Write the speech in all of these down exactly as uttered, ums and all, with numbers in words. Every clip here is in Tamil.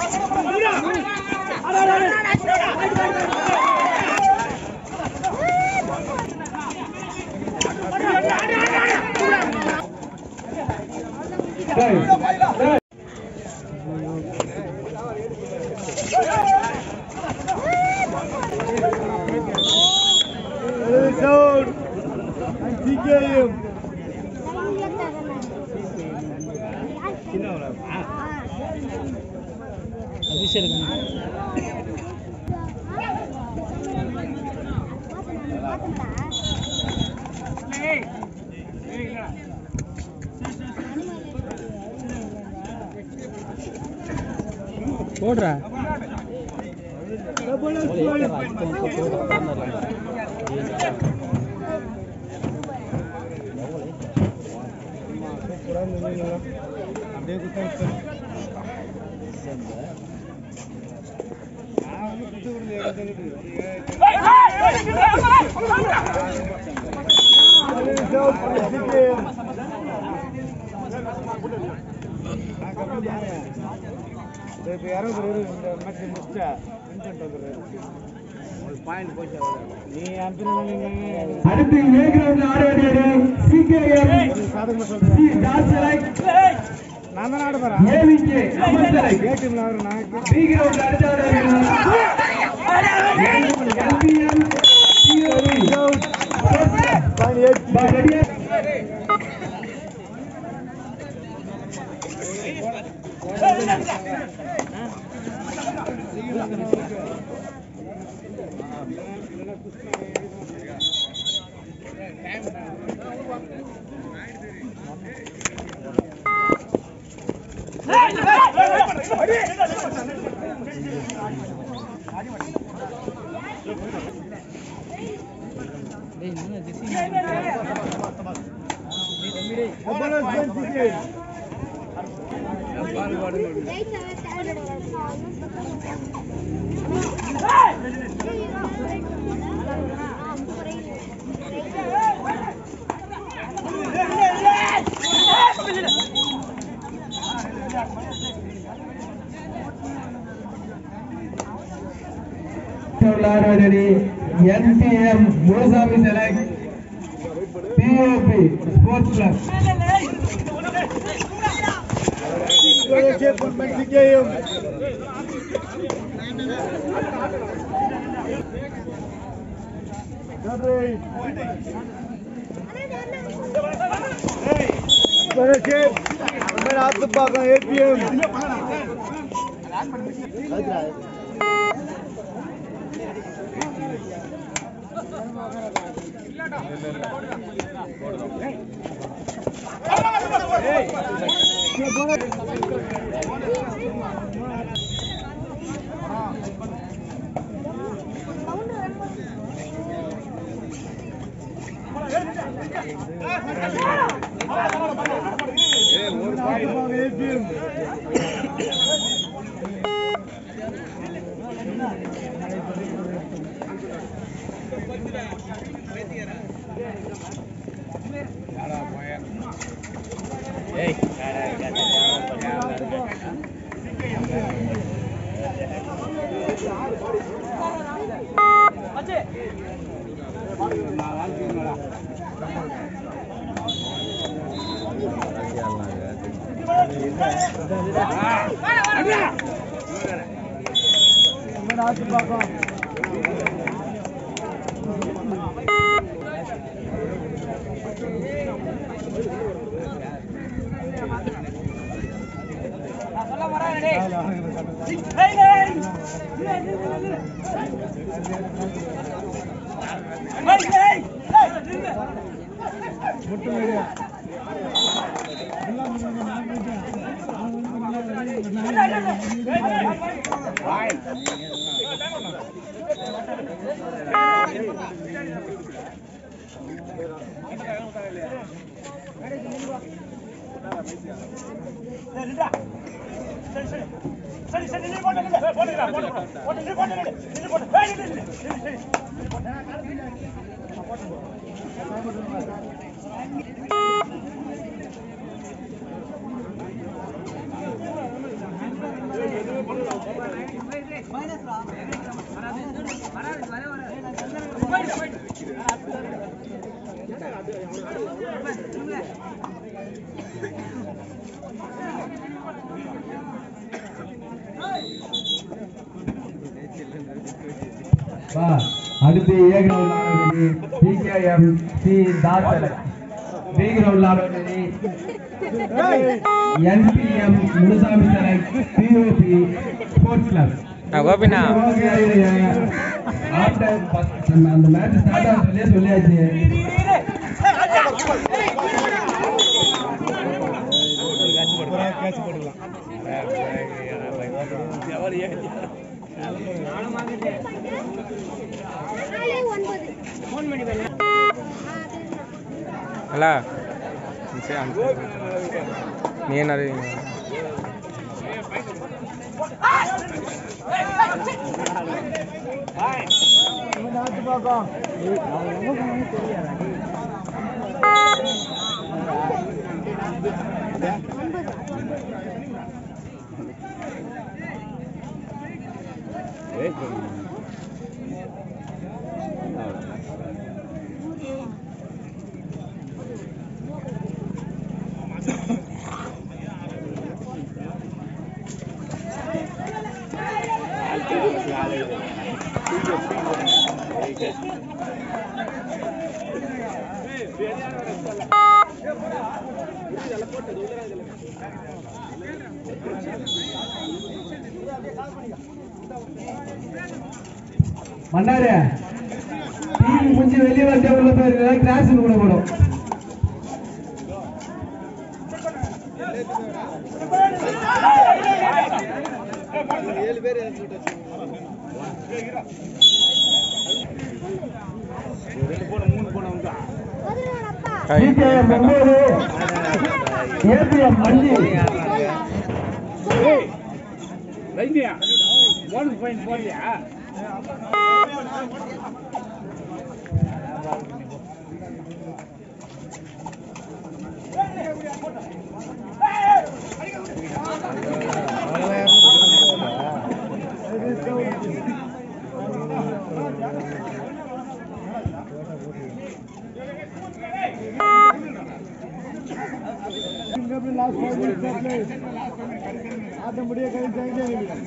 போடுறா அப்படியே இப்போ யாரும் ஒரு மேட்ச் முடிச்சா பாயிண்ட் போச்சு நீ அடுத்து ஏ கிரவுண்ட்ல ஆட வேண்டியது சிகேஎம் சாதகமா சொல்றேன் நான் தான் ஆட போறேன் ஏவிகே அமர்தலை ஏ டீம்ல ஆடுற நான் பி கிரவுண்ட்ல அடுத்து ஆட வேண்டியது எல்பிஎம் சிஓவி பாயிண்ட் எட்டு ரெடியா N T M Murasamy select P O P Sports Club. आपको पाका A P M அடுத்து ஏ கிரவுண்ட் ஆடுவது பிகேஎம் சி தாசல், பி கிரவுண்ட் ஆடுவது NPM Munusamy select POB sports club. அந்த மேட்ச் ஸ்டார்ட் ஆகுறதுலயே சொல்லியாச்சு. Halo. Ni nari. மன்னாரே டீம் முடிஞ்சு வெளியே வந்து உள்ள போயிருக்க கிளாஸ் கூட போடும். ஏழு பேர் மூணு போன ஏபிஎம் அஞ்சு வைத்தியா ஒன் பாயிண்ட் போறியா लास्ट आधा बढ़िया कहीं जाएंगे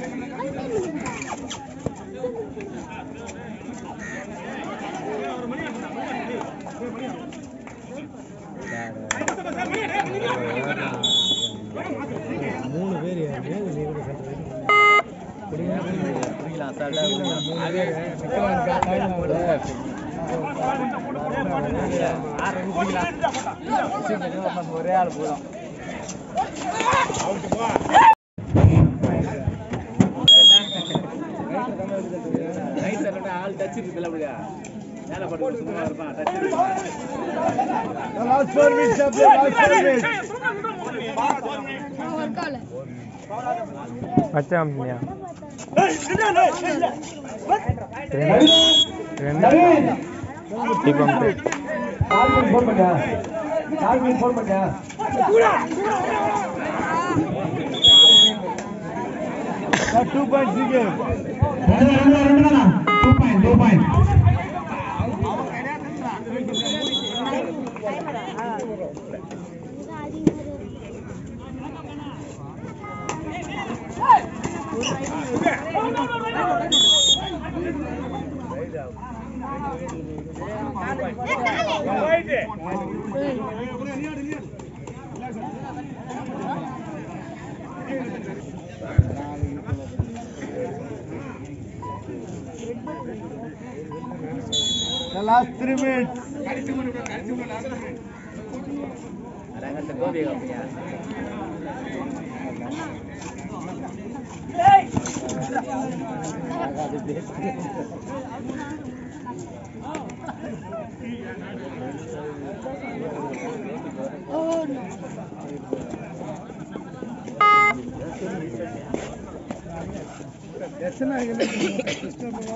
மூணு பேர் ஒரே ஆள் போதும். ஆள் டச் இருக்குல்ல அப்படியா மேல போட்டு சும்மா இருப்பான் டச் இருக்கு. Last four minutes of the last four minutes अच्छा हमने दीपम पे चार मिनट फोन बजा चार मिनट फोन बजा टू पॉइंट सीखे two point two point The last three minutes. Oh no. That's not even system of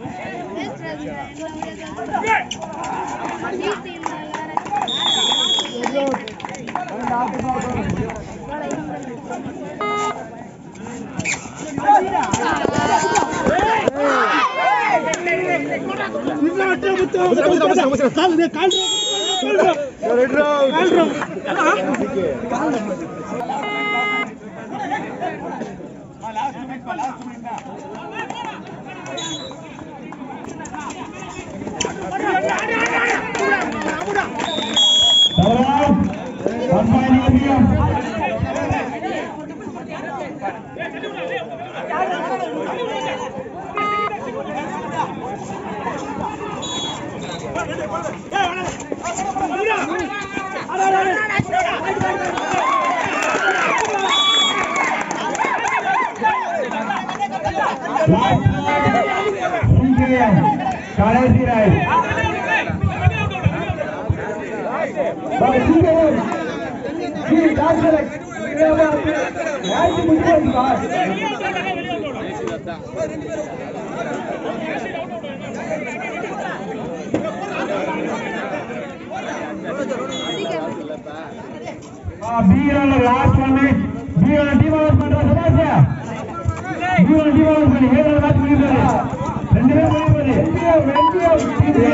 கடைசி ராய் லாஸ்ட் ஒன் மினிட் பீரோட டீம் அவுட் பண்ற சபாஷா பீரோட டீம் அவுட் பண்ணி ஏழு மேட்ச் முடியுது ரெண்டு பேர் முடியுது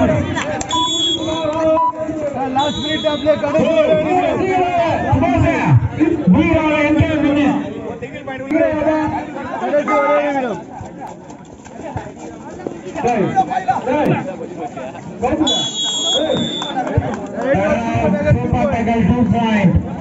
லாஸ்ட் மினிட் அப்ளே கடைசி சபாஷா பீரோட என்ட்ரி பண்ணி கடைசி ஒரே நிமிடம் டேய் டேய் சூப்பர் டேக்கல் two point